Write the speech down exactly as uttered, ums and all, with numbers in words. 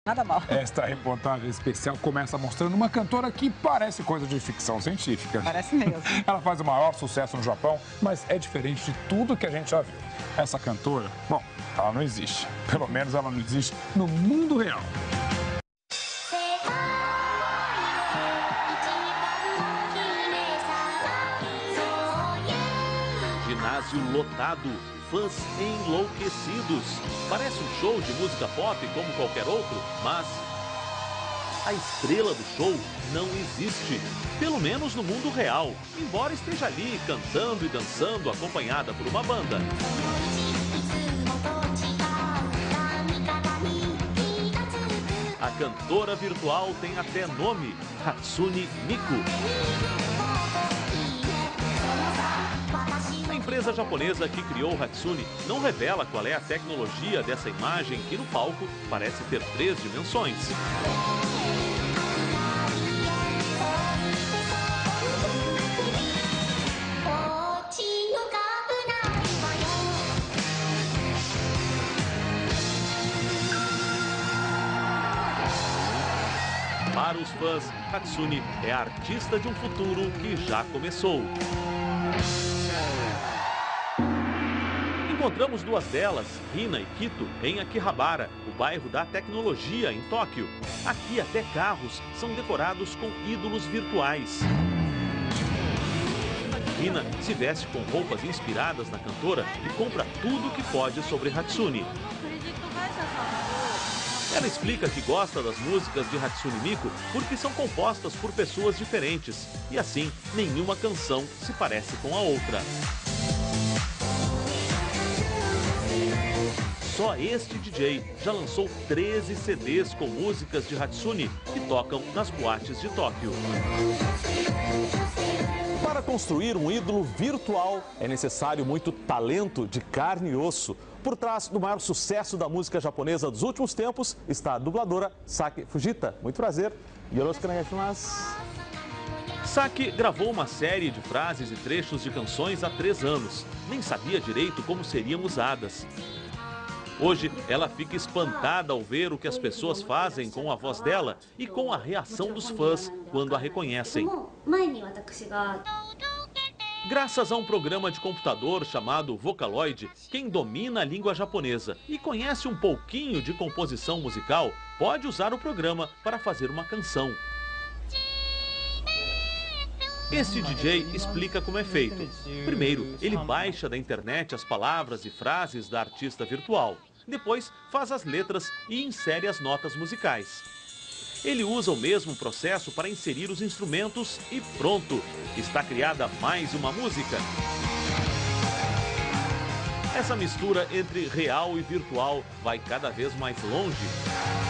Nada mal. Esta reportagem especial começa mostrando uma cantora que parece coisa de ficção científica. Parece mesmo. Ela faz o maior sucesso no Japão, mas é diferente de tudo que a gente já viu. Essa cantora, bom, ela não existe. Pelo menos ela não existe no mundo real. Ginásio lotado, fãs enlouquecidos. Parece um show de música pop como qualquer outro, mas a estrela do show não existe. Pelo menos no mundo real, embora esteja ali cantando e dançando acompanhada por uma banda. A cantora virtual tem até nome, Hatsune Miku. A empresa japonesa que criou o Hatsune não revela qual é a tecnologia dessa imagem que no palco parece ter três dimensões. Para os fãs, Hatsune é a artista de um futuro que já começou. Encontramos duas delas, Hina e Kito, em Akihabara, o bairro da tecnologia em Tóquio. Aqui até carros são decorados com ídolos virtuais. Hina se veste com roupas inspiradas na cantora e compra tudo o que pode sobre Hatsune. Ela explica que gosta das músicas de Hatsune Miku porque são compostas por pessoas diferentes e assim nenhuma canção se parece com a outra. Só este D J já lançou treze C Ds com músicas de Hatsune que tocam nas boates de Tóquio. Para construir um ídolo virtual é necessário muito talento de carne e osso. Por trás do maior sucesso da música japonesa dos últimos tempos está a dubladora Saki Fujita. Muito prazer. Yoroshiku onegaishimasu. Saki gravou uma série de frases e trechos de canções há três anos. Nem sabia direito como seriam usadas. Hoje, ela fica espantada ao ver o que as pessoas fazem com a voz dela e com a reação dos fãs quando a reconhecem. Graças a um programa de computador chamado Vocaloid, quem domina a língua japonesa e conhece um pouquinho de composição musical, pode usar o programa para fazer uma canção. Este D J explica como é feito. Primeiro, ele baixa da internet as palavras e frases da artista virtual. Depois, faz as letras e insere as notas musicais. Ele usa o mesmo processo para inserir os instrumentos e pronto! Está criada mais uma música. Essa mistura entre real e virtual vai cada vez mais longe.